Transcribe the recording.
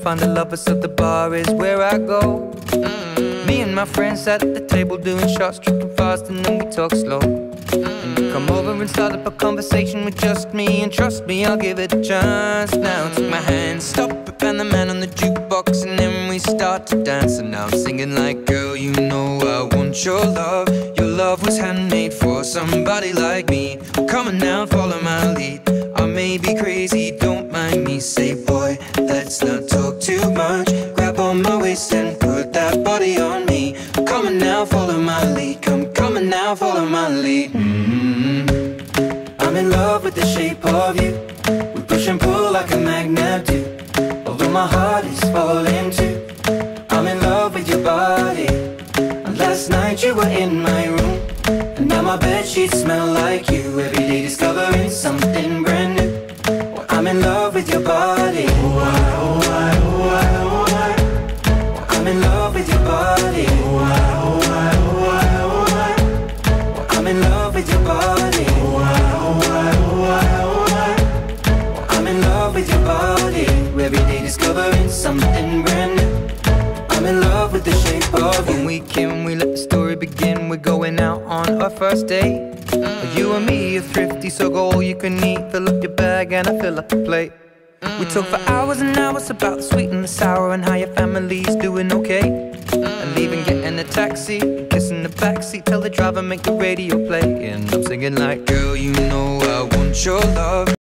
find a lover, so the bar is where I go. Me and my friends sat at the table doing shots, tripping fast, and then we talk slow. And you come over and start up a conversation with just me, and trust me, I'll give it a chance. Now take my hand, stop it, and the man on the jukebox, and then we start to dance. And now I'm singing like, girl, you know I want your love. Your love was handmade for somebody like me. Come on now, follow my lead. I may be crazy, don't mind me. Say, boy, let's not talk too much. Grab on my waist and put that body on me. Come on now, follow my lead. Come on now, follow my lead. I'm in love with the shape of you. We push and pull like a magnet do. Although my heart is falling too, I'm in love with your body. And last night you were in my room, and now my bedsheets smell like you. Every day discovering something brand new. Well, I'm in love with your body. Oh, I, oh, I, oh, I, oh, I. Well, I'm in love with your body. Oh, I, oh, I, oh, I, oh, I. Well, I'm in love with your body. Oh, I, oh, I, oh, I, oh, I. Well, I'm in love with your body. Every day discovering something brand new. I'm in love with the shape of you. When we can, we let the story begin. We're going out on our first date. You and me are thrifty, so go all you can eat. Fill up your bag and I fill up the plate. We talk for hours and hours about the sweet and the sour, and how your family's doing okay. And leaving, getting a taxi, kissing the backseat, tell the driver make the radio play. And I'm singing like, girl, you know I want your love.